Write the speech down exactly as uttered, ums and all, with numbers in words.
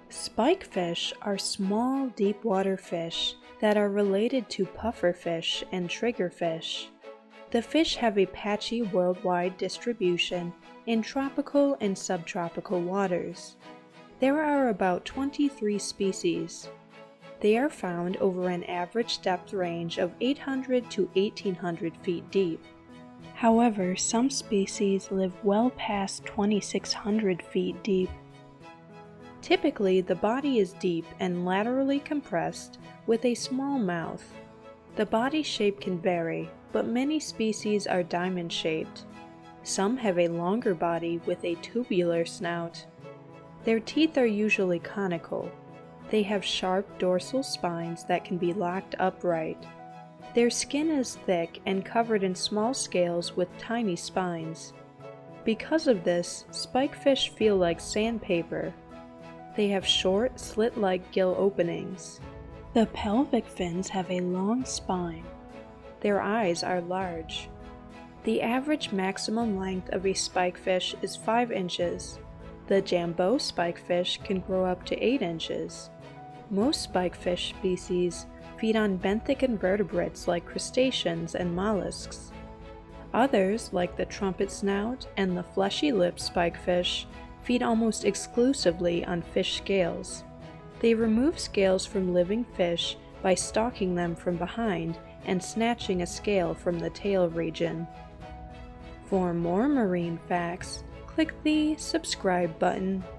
Spikefish are small, deep-water fish that are related to pufferfish and triggerfish. The fish have a patchy worldwide distribution in tropical and subtropical waters. There are about twenty-three species. They are found over an average depth range of eight hundred to eighteen hundred feet deep. However, some species live well past twenty-six hundred feet deep. Typically, the body is deep and laterally compressed with a small mouth. The body shape can vary, but many species are diamond-shaped. Some have a longer body with a tubular snout. Their teeth are usually conical. They have sharp dorsal spines that can be locked upright. Their skin is thick and covered in small scales with tiny spines. Because of this, spikefish feel like sandpaper. They have short, slit-like gill openings. The pelvic fins have a long spine. Their eyes are large. The average maximum length of a spikefish is five inches. The jumbo spikefish can grow up to eight inches. Most spikefish species feed on benthic invertebrates like crustaceans and mollusks. Others, like the trumpet snout and the fleshy-lipped spikefish, feed almost exclusively on fish scales. They remove scales from living fish by stalking them from behind and snatching a scale from the tail region. For more marine facts, click the subscribe button.